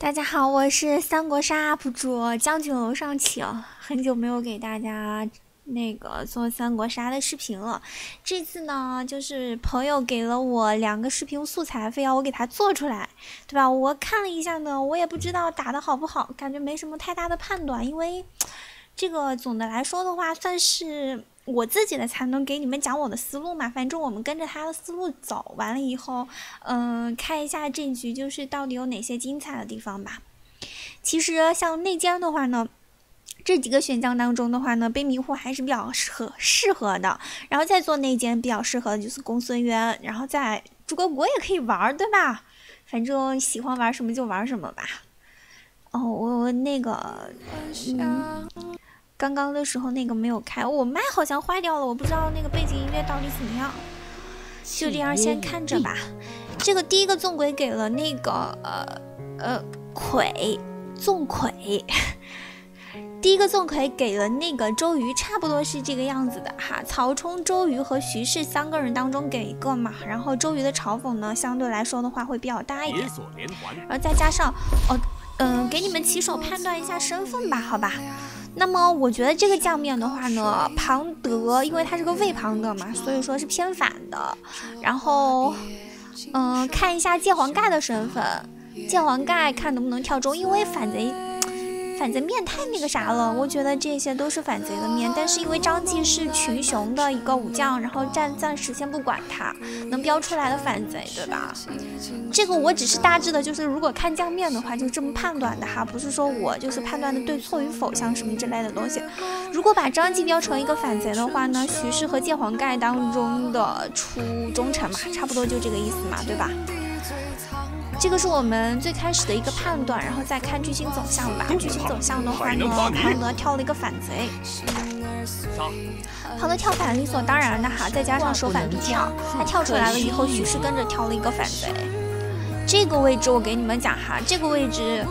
大家好，我是三国杀 UP 主将军楼上请，很久没有给大家做三国杀的视频了。这次呢，就是朋友给了我2个视频素材，非要我给他做出来，对吧？我看了一下呢，我也不知道打得好不好，感觉没什么太大的判断，因为这个总的来说的话，算是我自己的才能给你们讲我的思路嘛，反正我们跟着他的思路走，完了以后，看一下这局就是到底有哪些精彩的地方吧。其实像内奸的话呢，这几个选项当中的话呢，背迷糊还是比较适合的，然后再做内奸比较适合的就是公孙渊，然后在诸葛国也可以玩，对吧？反正喜欢玩什么就玩什么吧。哦，我刚刚的时候那个没有开，我麦好像坏掉了，我不知道那个背景音乐到底怎么样，就这样先看着吧。这个第一个纵轨给了那个纵轨，第一个纵轨给了那个周瑜，差不多是这个样子的哈。曹冲、周瑜和徐氏3个人当中给一个嘛，然后周瑜的嘲讽呢，相对来说的话会比较大一点，然后再加上给你们起手判断一下身份吧，好吧。那么我觉得这个酱面的话呢，庞德因为他是个魏庞德嘛，所以说是偏反的。然后看一下借黄盖的身份，借黄盖看能不能跳中，因为反贼面太那个啥了，我觉得这些都是反贼的面，但是因为张继是群雄的一个武将，然后暂时先不管他，能标出来的反贼，对吧？这个我只是大致的，就是如果看酱面的话，就这么判断的哈，不是说我就是判断的对错与否，像什么之类的东西。如果把张继标成一个反贼的话呢，徐氏和借黄盖当中的出忠臣嘛，差不多就这个意思嘛，对吧？这个是我们最开始的一个判断，然后再看剧情走向吧。剧情走向的话呢，庞德跳了一个反贼，庞德跳反理所当然的哈，再加上手反必跳，他跳出来了以后，徐氏跟着跳了一个反贼。这个位置我给你们讲哈，这个位置，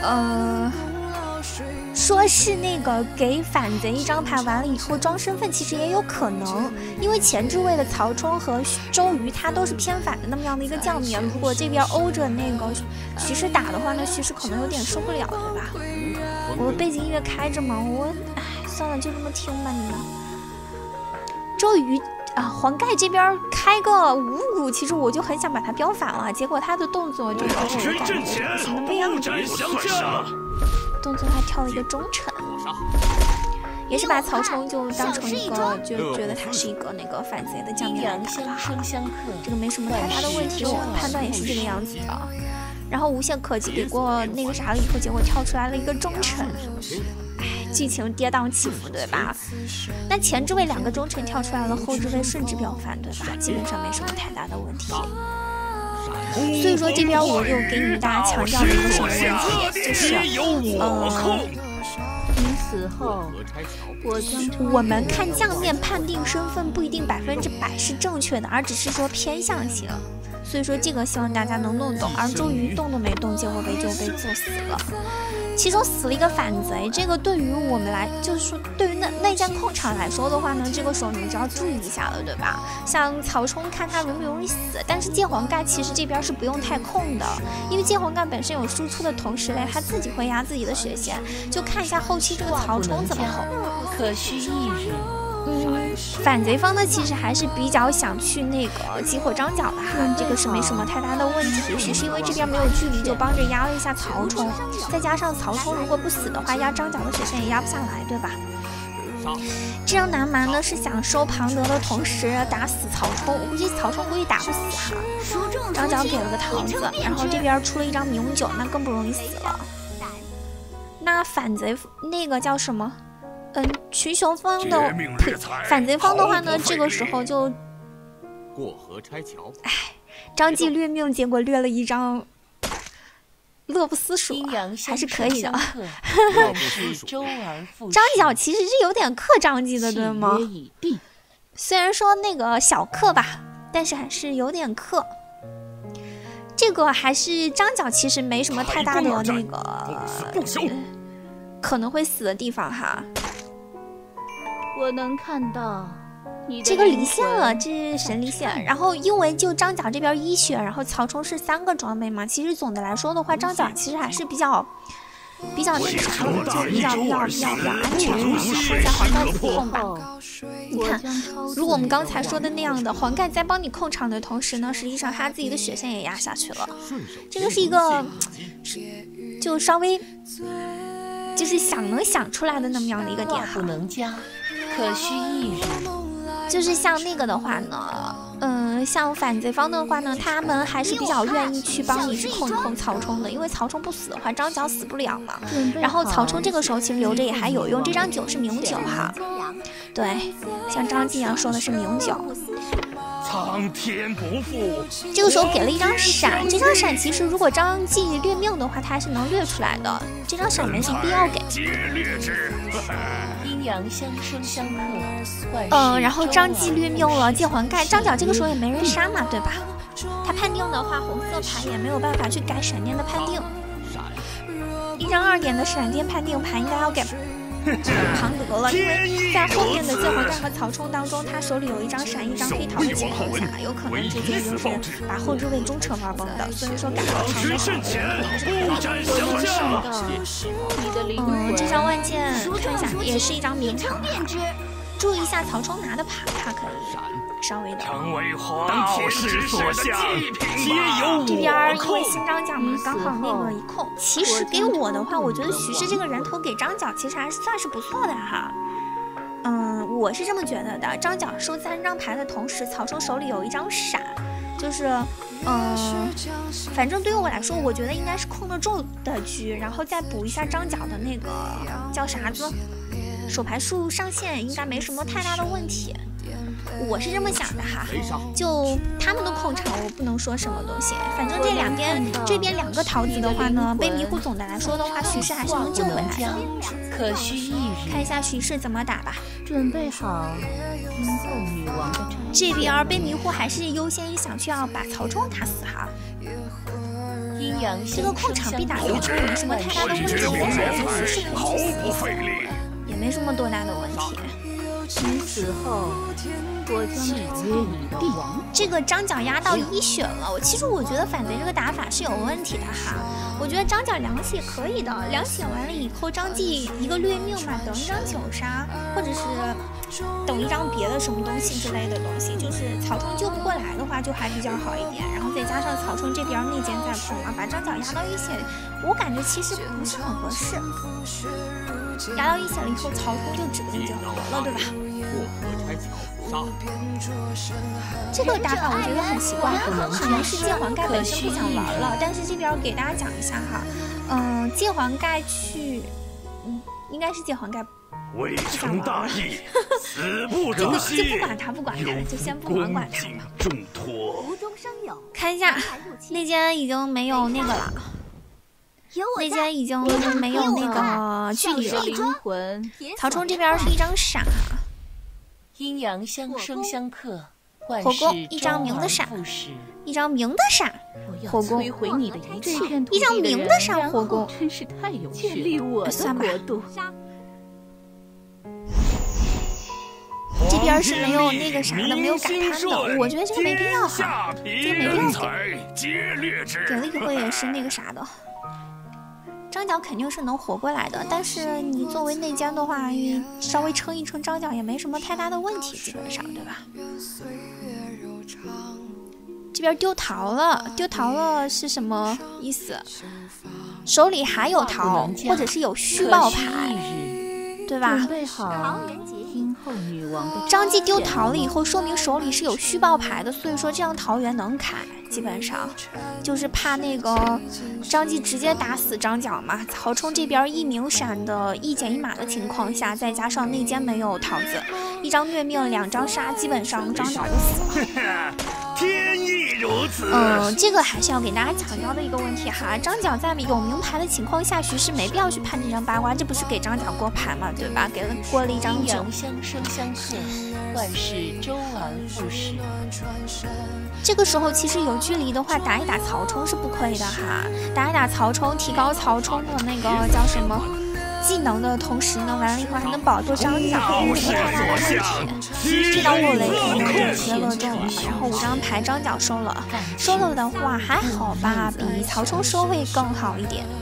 说是那个给反贼一张牌，完了以后装身份，其实也有可能，因为前置位的曹冲和周瑜他都是偏反的那么样的一个将面，如果这边欧着那个徐氏打的话，那徐氏可能有点受不了，对吧？我背景音乐开着嘛，算了，就这么听吧，你们。周瑜黄盖这边开个5股，其实我就很想把他标反了，结果他的动作就给我感觉是那么样子。动作他跳了一个忠臣，也是把曹冲就当成一个，就觉得他是一个那个反贼的将面来打了哈。这个没什么太大的问题，我判断也是这个样子的。然后无懈可击给过那个啥了以后，结果跳出来了一个忠臣，剧情跌宕起伏，对吧？那前置位2个忠臣跳出来了，后置位顺直标反，对吧？基本上没什么太大的问题。所以说这边我就给你们大家强调的一个什么问题，就是你死后， 我们看酱面判定身份不一定100%是正确的，而只是说偏向性。所以说这个希望大家能弄懂。而周瑜动都没动，结果就被做死了。其中死了一个反贼，这个对于我们来，就是说对于内战控场来说的话呢，这个时候你们就要注意一下了，对吧？像曹冲看他容不容易死，但是借黄盖其实这边是不用太控的，因为借黄盖本身有输出的同时嘞，他自己会压自己的血线，就看一下后期这个曹冲怎么吼。 可需一日。 反贼方呢，其实还是比较想去那个集火张角的哈，这个是没什么太大的问题。只是因为这边没有距离，就帮着压了一下曹冲，再加上曹冲如果不死的话，压张角的血线也压不下来，对吧？这样南蛮呢是想收庞德的同时打死曹冲，我估计曹冲打不死哈。张角给了个桃子，然后这边出了一张迷红酒，那更不容易死了。那反贼那个叫什么？群雄方的反贼方的话呢，这个时候就过河拆桥。 张继掠命，结果掠了一张乐不思蜀，还是可以的。张角其实是有点克张继的，对吗？虽然说那个小克吧，但是还是有点克。这个还是张角其实没什么太大的那个可能会死的地方哈。 我能看到这个离线了，这神离线。然后因为就张角这边1血，然后曹冲是3个装备嘛。其实总的来说的话，张角其实还是比较那个啥的，就比较安全的。说一下黄盖子控吧。你看，如果我们刚才说的那样的，黄盖在帮你控场的同时呢，实际上他自己的血线也压下去了。这个是一个就稍微就是能想出来的那么样的一个点哈。 不能加，可需1日。 就是像那个的话呢，像反贼方的话呢，他们还是比较愿意去帮你去控一控曹冲的，因为曹冲不死的话，张角死不了嘛。然后曹冲这个时候其实留着也还有用，这张9是明9哈。对，像张继阳说的是明9。 苍天不负。 这个时候给了一张闪，这张闪其实如果张继掠命的话，他还是能掠出来的。这张闪没什么必要给。 阴阳相生相克。 然后张继掠命了，借黄盖，张角这个时候也没人杀嘛，对吧？他判定的话，红色牌也没有办法去改闪电的判定。一张2点的闪电判定牌应该要给庞德了，因为在后面的借黄盖和曹冲当中，他手里有一张闪，一张黑桃的情况下，有可能直接就是把后置位忠诚玩崩的，所以说改了长的闪这张万剑看一下，也是一张明场牌，注意一下曹冲拿的牌，他可以稍微的。 道士所向，皆由这边因为新张角嘛，刚好那个一控。其实给我的话，我觉得徐氏这个人头给张角其实还算是不错的哈。我是这么觉得的。张角收3张牌的同时，曹冲手里有一张闪，就是反正对于我来说，我觉得应该是控得住的局，然后再补一下张角的那个叫啥子，手牌数上限应该没什么太大的问题。我是这么想的哈，就他们的控场我不能说什么东西，反正这两边这边2个桃子的话呢，被迷糊总的来说的话，徐氏还是能救回来的。 可需1日。 看一下徐氏怎么打吧。 准备好今后女王的这边被迷糊还是优先想去要把曹冲打死哈。 阴阳这个控场必打曹冲也没什么太大的问题，徐氏毫不费力， 也没什么多大的问题。 你死后，我将制约你的王。 这个张角压到1血了，其实我觉得反贼这个打法是有问题的哈。我觉得张角2血可以的，2血完了以后，张继一个掠命嘛，等一张9杀，或者是等一张别的什么东西之类的东西，就是曹冲救不过来的话，就还比较好一点。然后再加上曹冲这边内奸在控嘛，把张角压到1血，我感觉其实不是很合适。压到1血了以后，曹冲就指不定就活了，对吧？ 过河拆桥，杀！ 这个打法我觉得很奇怪，可能是借黄盖本身不想玩了，但是这边给大家讲一下哈，借黄盖去，应该是借黄盖未成大义，死不这个足惜。 就不管他，就先不管他了。 重托。 看一下内奸已经没有那个了。内奸已经没有那个距离了。曹冲这边是一张闪， 阴阳相生相克， 火攻一张明的闪，一张明的闪，火攻摧毁你的一切， 一张明的闪火攻， 真是太有趣了。 算吧。这边是没有那个啥的，没有改判的，我觉得这个没必要哈，这个没必要给了以后也是那个啥的。张角肯定是能活过来的，但是你作为内奸的话，你稍微撑一撑张角也没什么太大的问题，基本上对吧？这边丢桃了是什么意思？手里还有桃，或者是有虚爆牌，对吧？ 准备好今后女王的张继丢桃了以后，说明手里是有虚爆牌的，所以说这样桃园能开，基本上就是怕那个张继直接打死张角嘛。曹冲这边1明闪的1减1马的情况下，再加上内奸没有桃子，一张虐命2张杀，基本上张角就死了。 天意如此。 这个还是要给大家强调的一个问题哈，张角在有明牌的情况下，徐氏没必要去判这张八卦，这不是给张角过牌嘛，对吧？过了一张9。 阴阳相生相克，万事周而复始。 这个时候其实有距离的话，打一打曹冲是不亏的哈，打一打曹冲，提高曹冲的那个叫什么？ 技能的同时呢，完了以后还能保住张角，没什么太大的问题。这道落雷肯定就直接落中了，然后5张牌张角收了，收了的话还好吧，比曹冲收会更好一点。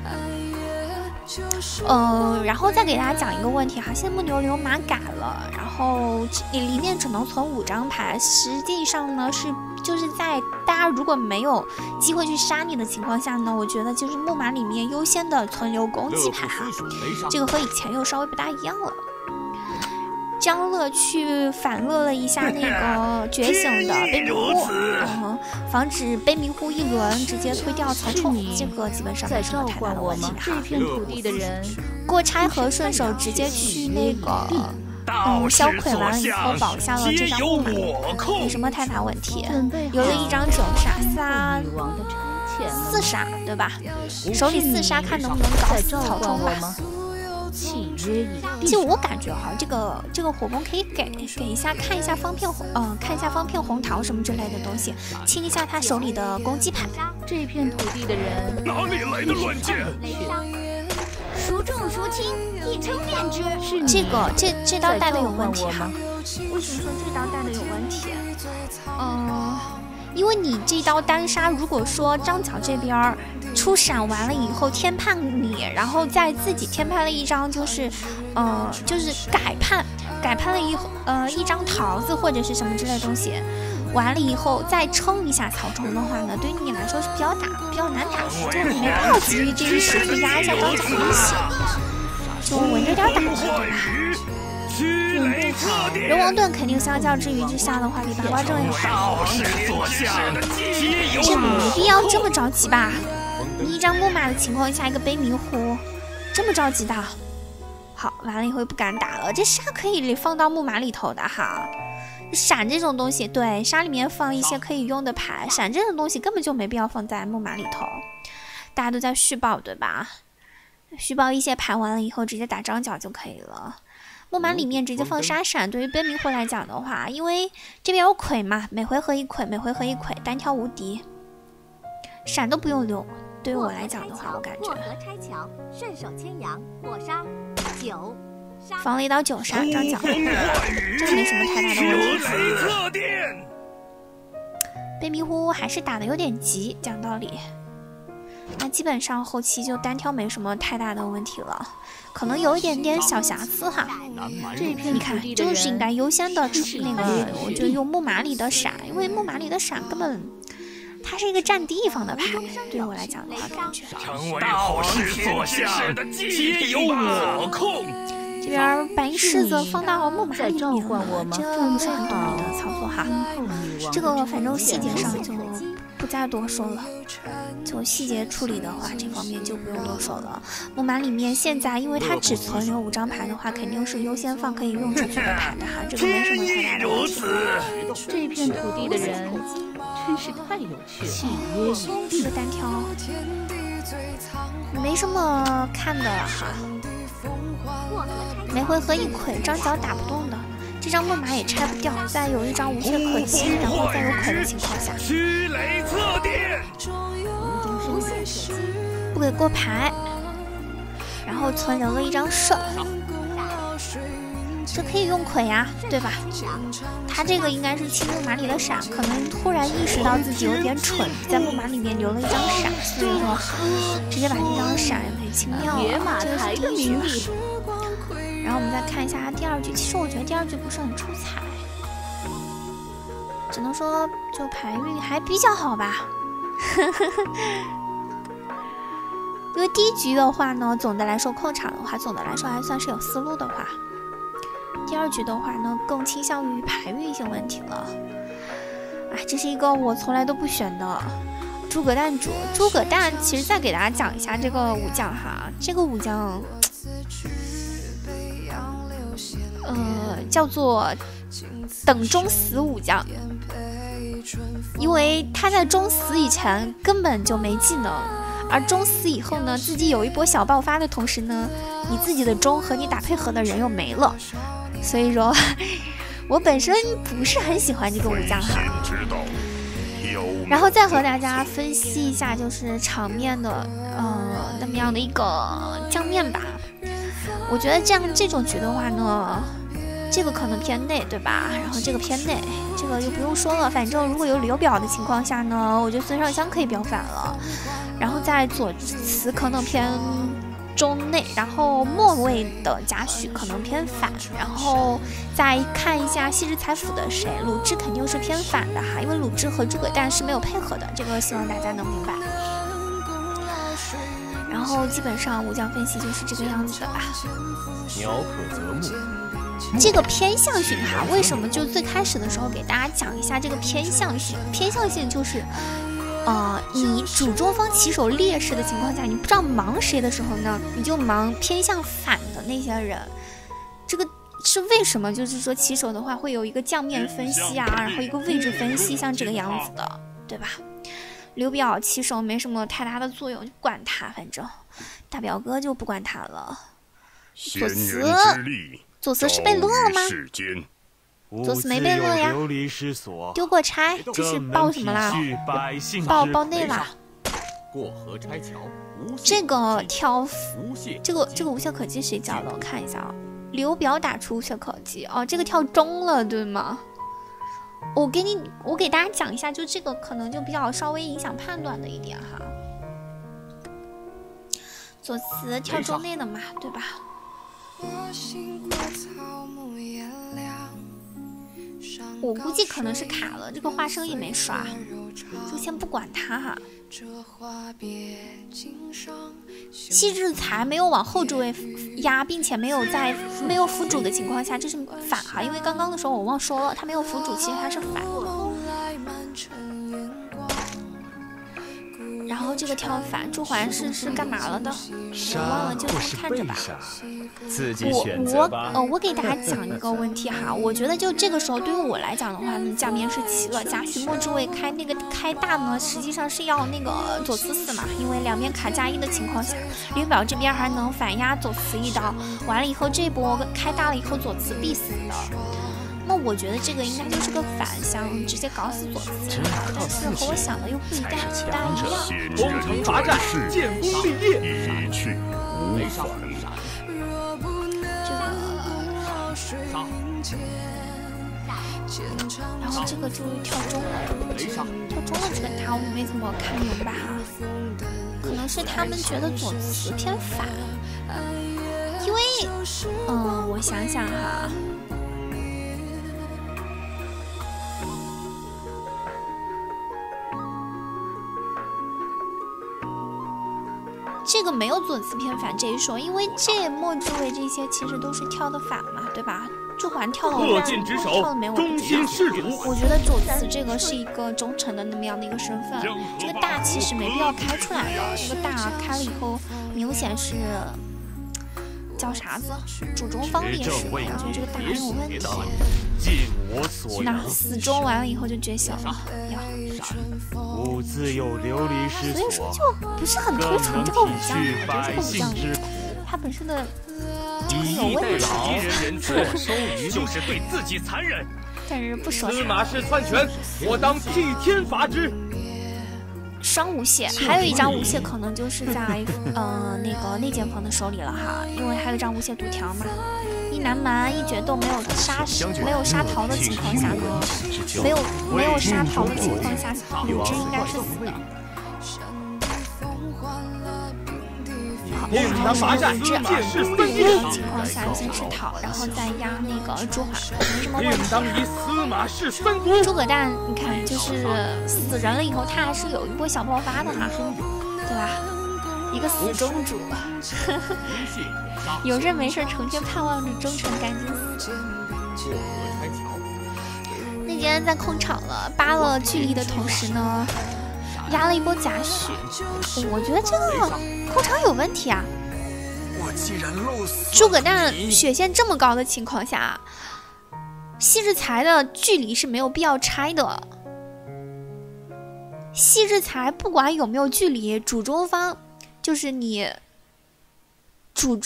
然后再给大家讲一个问题哈，现在木牛流马改了，然后里面只能存5张牌，实际上呢就是在大家如果没有机会去杀你的情况下呢，我觉得就是木马里面优先的存留攻击牌哈，这个和以前又稍微不大一样了。张乐去反乐了一下那个觉醒的悲迷糊，防止悲迷糊一轮直接推掉曹冲，这个基本上没什么太大的问题哈。 这片土地的人过拆和顺手直接去那个消溃完了以后保下了这张木马，没什么太大问题。有了1张9杀4杀对吧？手里4杀看能不能搞死曹冲吧。其实我感觉哈，这个火攻可以给一下，看一下方片红桃什么之类的东西，清一下他手里的攻击牌。 这片土地的人哪里来的乱箭？ 孰重孰轻，一称便知。 这刀带的有问题哈。为什么说这刀带的有问题？因为你这刀单杀，如果说张角这边出闪完了以后天判你，然后再自己天判了一张，就是改判了一张桃子或者是什么之类的东西，完了以后再冲一下曹冲的话呢，对于你来说是比较难打的，就你没办法急于这一时去压一下张角的威胁，就稳着点打了，对吧？人王盾肯定相较之下的话，比八卦阵要好。这没必要这么着急吧？你1张木马的情况下，一个悲迷糊，这么着急的？好，完了以后不敢打了。这杀可以放到木马里头的哈。闪这种东西，对，杀里面放一些可以用的牌，闪这种东西根本就没必要放在木马里头。大家都在续报对吧？续报一些牌完了以后，直接打张角就可以了。木马里面直接放杀闪，对于悲迷糊来讲的话，因为这边有魁嘛，每回合一魁，单挑无敌，闪都不用留。对于我来讲的话，我感觉顺手牵羊，过杀9杀， 防了一刀9杀张角，这个没什么太大的问题。悲迷糊还是打的有点急，讲道理。那基本上后期就单挑没什么太大的问题了，可能有一点点小瑕疵哈。这一片你看，就是应该优先的那个，我就用木马里的闪，因为木马里的闪根本它是一个占地方的牌，对于我来讲的话，感觉。 道士所向，皆由我控。 这边白银狮子放到木马里面了，这不是很懂你的操作哈。这个反正细节上就不再多说了，就细节处理的话，这方面就不用多说了。木马里面现在因为它只存留5张牌的话，肯定是优先放可以用出去的牌的哈，这个没什么太大的问题。 这片土地的人真是太有趣了。 这个单挑没什么看的了哈。每回合一魁，张角打不动的，这张木马也拆不掉，再有1张无懈可击，然后再有魁的情况下，不给过牌，然后存留了1张顺，这可以用魁呀，对吧？他这个应该是清木马里的闪，可能突然意识到自己有点蠢，在木马里面留了1张闪，所以说直接把这张闪给清掉了，这个是第一局。然后我们再看一下第2局，其实我觉得第2局不是很出彩，只能说就牌运还比较好吧。因为第1局的话呢，总的来说控场的话，总的来说还算是有思路的话，第2局的话呢，更倾向于牌运性问题了。哎，这是一个我从来都不选的诸葛诞主。诸葛诞其实再给大家讲一下这个武将哈，这个武将叫做等中死武将，因为他在中死以前根本就没技能，而中死以后呢，自己有一波小爆发的同时呢，你自己的中和你打配合的人又没了，所以说我本身不是很喜欢这个武将哈。然后再和大家分析一下就是场面的那么样的一个将面吧。 我觉得这种局的话呢，这个可能偏内，对吧？然后这个偏内，这个就不用说了。反正如果有刘表的情况下呢，我觉得孙尚香可以表反了。然后在左慈可能偏中内，然后末位的贾诩可能偏反，然后再看一下西之财府的谁，鲁智肯定是偏反的哈，因为鲁智和诸葛诞是没有配合的，这个希望大家能明白。然后基本上武将分析就是这个样子的吧。 鸟可择木。 这个偏向性哈，为什么就最开始的时候给大家讲一下这个偏向性？偏向性就是，你主中方棋手劣势的情况下，你不知道忙谁的时候呢，你就忙偏向反的那些人。这个是为什么？就是说棋手的话会有一个将面分析啊，然后一个位置分析，像这个样子的，对吧？刘表棋手没什么太大的作用，就不管他，反正大表哥就不管他了。左慈是被落了吗？左慈没被落呀，丢过差，这是报什么啦？报内啦。 过河拆桥， 这个挑这个无懈可击谁教的？我看一下啊，刘表打出无懈可击哦，这个跳中了对吗？我给大家讲一下，就这个可能就比较稍微影响判断的一点哈。左慈跳中内的嘛，对吧？我估计可能是卡了，这个花生也没刷，就先不管它哈。西之财没有往后置位压，并且没有辅主的情况下，这是反哈，因为刚刚的时候我忘说了，他没有辅主，其实他是反。然后这个跳反，朱桓是干嘛了的？我忘了，就看着吧。我给大家讲一个问题哈，我觉得就这个时候对于我来讲的话呢，将面是齐了，贾诩末置位开大呢，实际上是要那个左慈死嘛，因为两边卡加一的情况下，刘表这边还能反压左慈一刀，完了以后这波开大了以后左慈必死的。那我觉得这个应该就是个反，想直接搞死左慈，但是和我想的又不一样。 攻城拔寨，建功立业，一去无返。 然后这个终于跳中了，跳中了这个塔我没怎么看明白哈，可能是他们觉得左慈偏反，因为我想想哈。这个没有左慈偏反这一说，因为这末置位这些其实都是跳的反嘛，对吧？朱桓跳的我跳的没我不知道。我觉得左慈这个是一个忠诚的那么样的一个身份，这个大其实没必要开出来的，这个大开了以后明显是叫啥子？主中方劣势，我觉得这个大很有问题。那死中完了以后就觉醒了， 吾自有流离失所， 所以说就不是很推崇这个武将，我觉得这个武将他本身的就很有问题。 就是对自己残忍。 但是不说司马氏篡权，我当替天罚之。 双无懈，还有一张无懈可能就是在那个内奸锋的手里了哈，因为还有一张无懈独条嘛。一南蛮一决斗没有杀逃的情况下呢，没有杀逃的情况下，鲁智应该是死的。好，鲁智的情况下先是逃，然后再压那个朱桓，没什么问题。诸葛诞，你看就是死人了以后，他还是有一波小爆发的哈，对吧？一个死忠主，有事没事成天盼望着忠臣赶紧死。那天在控场了，扒了距离的同时呢，压了一波贾诩。我觉得这个控场有问题啊！诸葛诞血线这么高的情况下，西之财的距离是没有必要拆的。西之财不管有没有距离，主中方。就是你主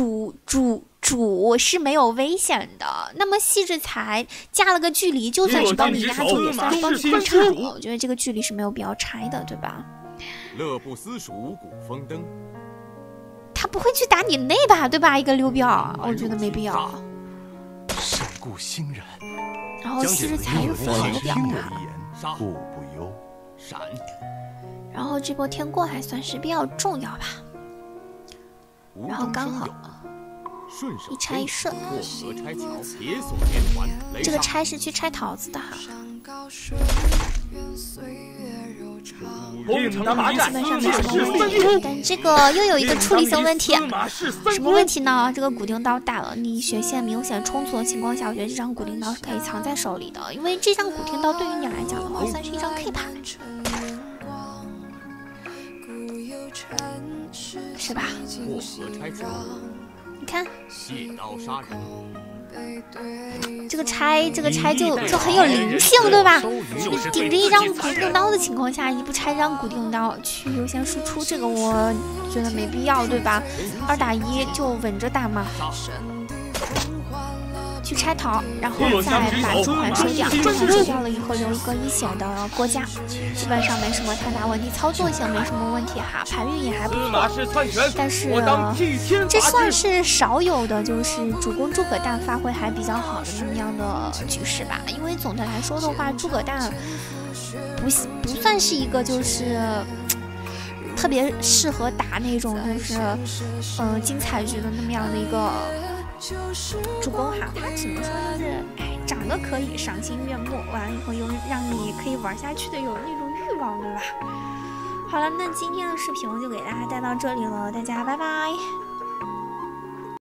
是没有危险的，那么西之财架了个距离，就算是帮你压住，也算是帮你控场了。我觉得这个距离是没有必要拆的，对吧？ 乐不思蜀，五谷丰登。 他不会去打你内吧，对吧？一个溜标，我觉得没必要。 善顾欣然， 然后昔日才是符合不了的， 故不忧。 闪。 然后这波天过还算是比较重要吧。然后刚好一拆一顺，这个拆是去拆桃子的哈。基本上没什么问题，但这个又有一个处理性问题，什么问题呢？这个骨钉刀打了你血线明显充足的情况下，我觉得这张骨钉刀是可以藏在手里的，因为这张骨钉刀对于你来讲的话，算是一张 K 牌，是吧？你看，这个拆就很有灵性，对吧？你顶着一张骨钉刀的情况下，你不拆这张骨钉刀去优先输出，这个我觉得没必要，对吧？2打1就稳着打嘛。去拆桃，然后再把主环收掉，主环收掉了以后留一个1血的郭嘉，基本上没什么太大问题，操作性没什么问题哈，牌运也还不错。但是这算是少有的，就是主攻诸葛诞发挥还比较好的那么样的局势吧。因为总的来说的话，诸葛诞不算是一个就是特别适合打那种就是精彩局的那么样的一个主攻哈，他只能说就是长得可以赏心悦目，完了以后又让你可以玩下去的有那种欲望，对吧？好了，那今天的视频就给大家带到这里了，大家拜拜。